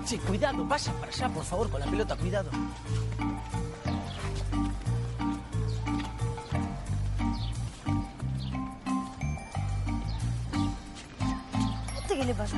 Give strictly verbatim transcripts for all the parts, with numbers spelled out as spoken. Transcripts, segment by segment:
Sí, cuidado, vaya para allá, por favor, con la pelota, cuidado. ¿Qué le pasa?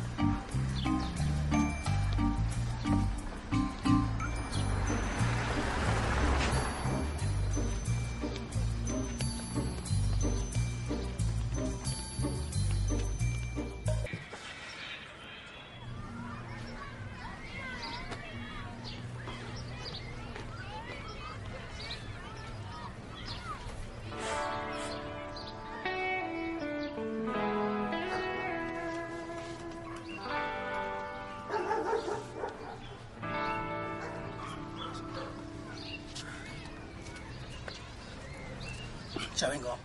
Ya vengo.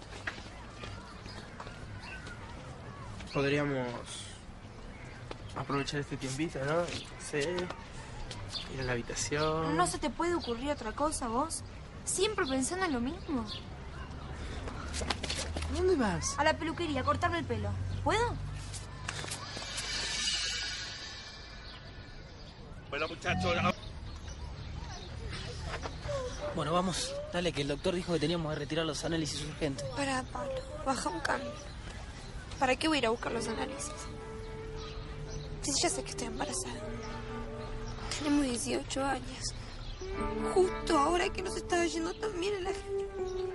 Podríamos aprovechar este tiempito, ¿no? Sí. Ir a la habitación. ¿No se te puede ocurrir otra cosa, vos? Siempre pensando en lo mismo. ¿A dónde vas? A la peluquería, a cortarme el pelo. ¿Puedo? Bueno, muchachos. Bueno, vamos. Dale, que el doctor dijo que teníamos que retirar los análisis urgentes. Pará, Pablo. Baja un cambio. ¿Para qué voy a ir a buscar los análisis? Si ya sé que estoy embarazada. Tenemos dieciocho años. Justo ahora que nos estaba yendo tan bien en la gente.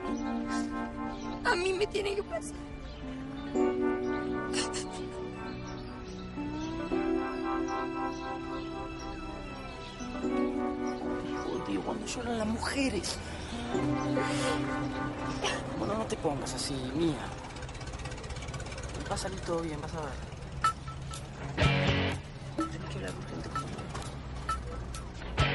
A mí me tiene que pasar. Odio cuando lloran las mujeres. Bueno, no te pongas así, mía. Va a salir todo bien, vas a ver. Tenés que hablar urgente con mamá.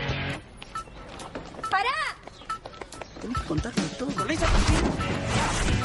¡Pará! Tenés que contarme todo. ¡Con esa también!